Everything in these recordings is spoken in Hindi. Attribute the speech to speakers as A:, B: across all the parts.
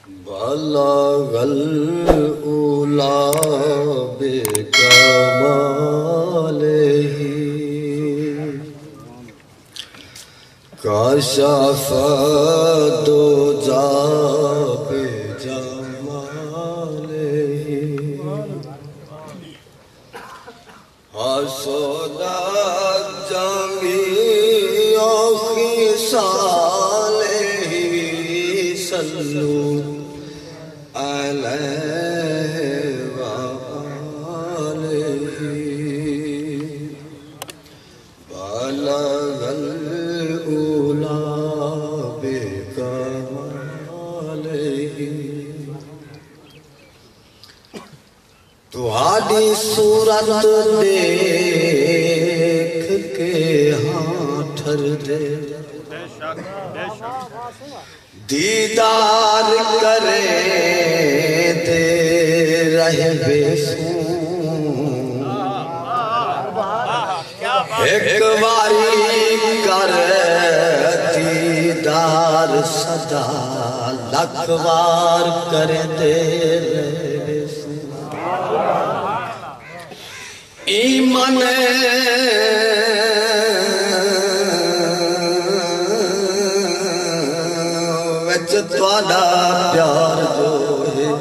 A: बलगल उला बेकमालिही कशफ दुजा बेजमालिही हसदा जमीओ खिसालिही सल्लू अलैहि व आलिही बलगल उला बेकमालिही। तुहाडी सूरत देख के हाँ ठर दे दीदार करे दे रहे बेसू एक बारी कर दीदार सदा लख बार कर दे रहे बेसू ईमान तुहाडा प्यार जो है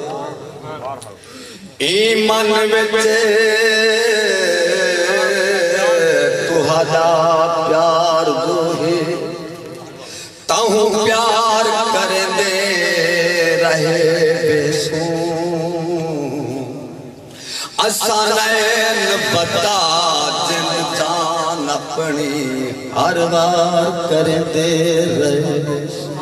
A: ईमान विच तुहाडा प्यार जो है ताहू प्यार कर दे रहे बेसू असा नैन बता जिन जान अपनी हर बार कर दे रहे बेसू